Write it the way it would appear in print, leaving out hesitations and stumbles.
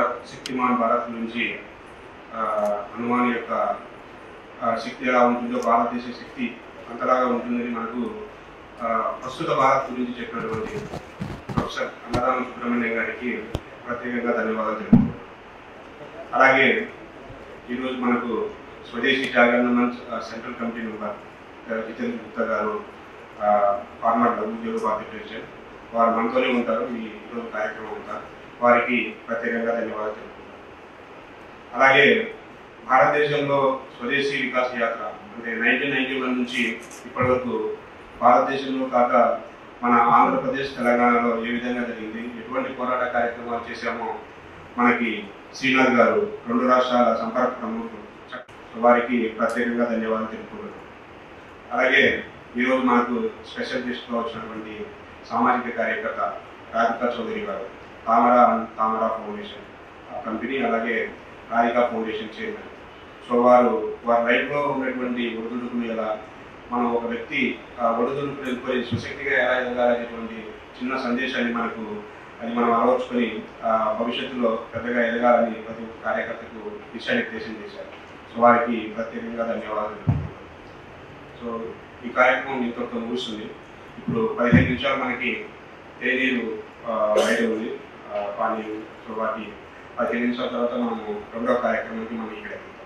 శక్తిమాన్ భారత్ నుంచి హనుమాన్ యొక్క శక్తి ఎలా ఉంటుందో భారతదేశ శక్తి అంతలాగా ఉంటుందని మనకు ప్రస్తుత భారత్ గురించి చెప్పినటువంటి ప్రొఫెసర్ అన్నదానం సుబ్రహ్మణ్యం గారికి ప్రత్యేకంగా ధన్యవాదాలు తెలుపుతున్నాను. అలాగే ఈరోజు మనకు Swadeshi Jagaran Manch central committee member Jitendra Gupta garu former లఘు ఉద్యోగ ప్రెసిడెంట్, వారు మనతోనే ఉంటారు. ఈరోజు కార్యక్రమం ఉంటారు. వారికి ప్రత్యేకంగా ధన్యవాదాలు తెలుపుతున్నాను. అలాగే భారతదేశంలో స్వదేశీ వికాస యాత్ర అంటే 1991 నుంచి ఇప్పటి వరకు భారతదేశంలో కాక మన ఆంధ్రప్రదేశ్ తెలంగాణలో ఏ విధంగా జరిగింది, ఎటువంటి పోరాట కార్యక్రమాలు చేశామో మనకి శ్రీనాథ్ గారు 2 రాష్ట్రాల సంపర్క ప్రముఖులు, వారికి ప్రత్యేకంగా ధన్యవాదాలు తెలుపుతున్నాను. అలాగే ఈరోజు మనకు స్పెషల్ గెస్ట్గా వచ్చినటువంటి సామాజిక కార్యకర్త రాధికా చౌదరి గారు, తామరా ఫౌండేషన్ కంపెనీ, అలాగే రాధికా ఫౌండేషన్ చైర్మన్. సో వారి లైఫ్లో ఉన్నటువంటి ఒడిదుడుకులు ఎలా, మనం ఒక వ్యక్తి ఒడిదుడుకులు వెళ్ళిపోయి సుశక్తిగా ఎలా ఎదగాలనేటువంటి చిన్న సందేశాన్ని మనం అలవర్చుకొని భవిష్యత్తులో పెద్దగా ఎదగాలని ప్రతి ఒక్క కార్యకర్తకు దిశానిర్దేశం చేశారు. సో వారికి ప్రత్యేకంగా ధన్యవాదాలు. సో ఈ కార్యక్రమం ఇంతటితో ముగుస్తుంది. ఇప్పుడు 15 నిమిషాలు మనకి తేదీలు బయట ఉంది పానీయం. సో వాటి 15 నిమిషాల తర్వాత మనము 2వ కార్యక్రమానికి మనం ఇక్కడ